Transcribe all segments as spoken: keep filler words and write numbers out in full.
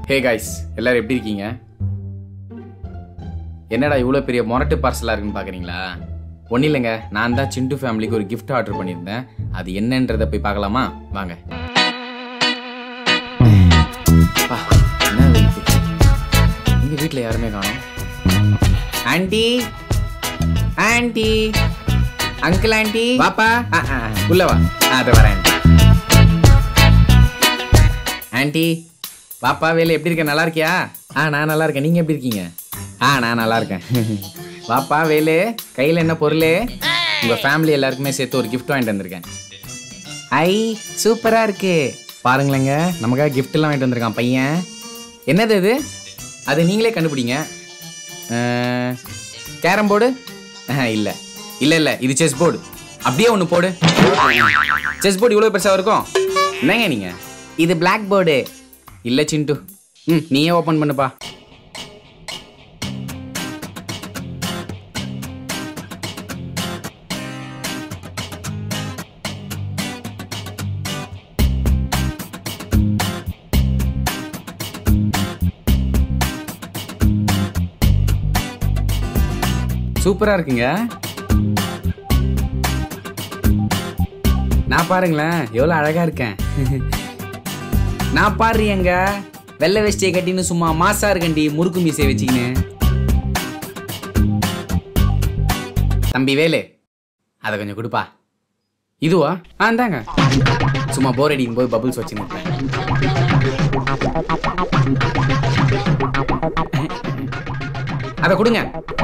Hey guys, எல்லாரும் எப்படி இருக்கீங்க? என்னடா இவ்வளோ பெரிய மொரட்டு பார்சலாக இருக்குன்னு பார்க்குறீங்களா? ஒன்றும் இல்லைங்க, நான் தான் சிண்டு ஃபேமிலிக்கு ஒரு கிஃப்ட் ஆர்டர் பண்ணியிருந்தேன். அது என்னன்றதை போய் பார்க்கலாமா? வாங்க. என்ன வெயிட், எங்கள் வீட்டில் யாருமே காணோம். ஆண்டி, ஆண்டி, அங்கிள், ஆண்டி, பாப்பா, உள்ள வா. அதை வரேன். ஆண்டி, பாப்பா, வேலை எப்படி இருக்க? நல்லா இருக்கியா? ஆ நான் நல்லா இருக்கேன். நீங்கள் எப்படி இருக்கீங்க? ஆ நான் நல்லா இருக்கேன். பாப்பா, வேலு, கையில் என்ன பொருள்? உங்கள் ஃபேமிலி எல்லாருக்குமே சேர்த்து ஒரு கிஃப்ட் வாங்கிட்டு வந்திருக்கேன். ஐ, சூப்பராக இருக்கு. பாருங்களேங்க, நமக்காக கிஃப்ட்லாம் வாங்கிட்டு வந்திருக்கான் பையன். என்னது அது? அது நீங்களே கண்டுபிடிங்க. Carrom board? இல்லை இல்லை இல்லை, இது செஸ் போர்டு. அப்படியே ஒன்று போடு. செஸ் போர்டு இவ்வளோ பெருசாக இருக்கும். என்னங்க நீங்கள்? இது பிளாக் போர்டு. இல்லை சிண்டு, ம் நீயே ஓப்பன் பண்ணுப்பா. சூப்பரா இருக்குங்க. நான் பாருங்களேன் எவ்வளவு அழகா இருக்கேன். நான் பாடுறியங்க, வெள்ளை வேஷ்டியை கட்டின்னு சும்மா மாசா இருக்கண்டி, முறுக்கு மீசை வச்சுக்கின்னு. தம்பி வேலு, அதை கொஞ்சம் கொடுப்பா. இதுவா? ஆ தாங்க. சும்மா போர் அடிக்கும் போது பபுள்ஸ் வச்சுன்னு இருப்பேன். அதை கொடுங்க.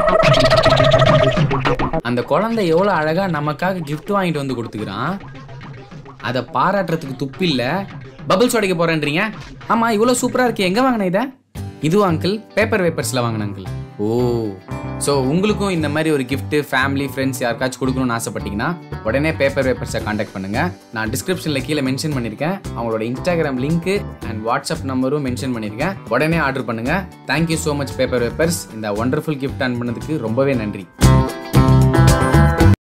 அந்த குழந்தை எவ்வளோ அழகா நமக்காக கிஃப்ட் வாங்கிட்டு வந்து கொடுத்துக்கிறான். அதை பாராட்டுறதுக்கு துப்பில்ல. பபுள்ஸ் உடைக்க போறேன்றீங்க? ஆமா, இவ்வளோ சூப்பரா இருக்கு. எங்க வாங்கின இதை? இதுவா அங்கிள்? பேப்பர் வேப்பர்ஸ்ல வாங்கின அங்கிள். ஓ, ஸோ உங்களுக்கும் இந்த மாதிரி ஒரு கிஃப்ட் ஃபேமிலி ஃப்ரெண்ட்ஸ் யாருக்காச்சும் கொடுக்கணும்னு ஆசைப்பட்டீங்கன்னா உடனே பேப்பர் வேப்பர்ஸை காண்டாக்ட் பண்ணுங்க. நான் டிஸ்கிரிப்ஷனில் கீழே மென்ஷன் பண்ணியிருக்கேன். அவங்களோட இன்ஸ்டாகிராம் லிங்க் அண்ட் வாட்ஸ்அப் நம்பரும் மென்ஷன் பண்ணியிருக்கேன். உடனே ஆர்டர் பண்ணுங்க. Thank you so much paper vapers. இந்த ஒண்டர்ஃபுல் கிஃப்ட் அனுப்புனதுக்கு ரொம்பவே நன்றி.